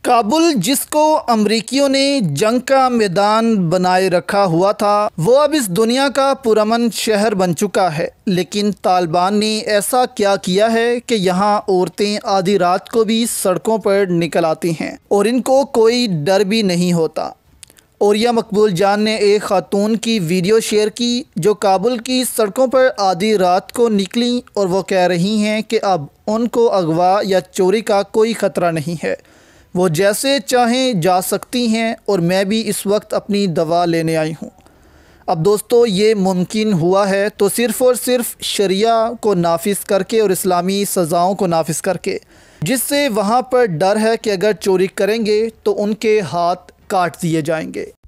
काबुल, जिसको अमरीकियों ने जंग का मैदान बनाए रखा हुआ था, वो अब इस दुनिया का पुरअमन शहर बन चुका है। लेकिन तालिबान ने ऐसा क्या किया है कि यहाँ औरतें आधी रात को भी सड़कों पर निकल आती हैं और इनको कोई डर भी नहीं होता। औरिया मकबूल जान ने एक खातून की वीडियो शेयर की जो काबुल की सड़कों पर आधी रात को निकली और वो कह रही हैं कि अब उनको अगवा या चोरी का कोई ख़तरा नहीं है, वो जैसे चाहें जा सकती हैं और मैं भी इस वक्त अपनी दवा लेने आई हूँ। अब दोस्तों, ये मुमकिन हुआ है तो सिर्फ़ और सिर्फ शरिया को नाफिज करके और इस्लामी सज़ाओं को नाफिज करके, जिससे वहाँ पर डर है कि अगर चोरी करेंगे तो उनके हाथ काट दिए जाएंगे।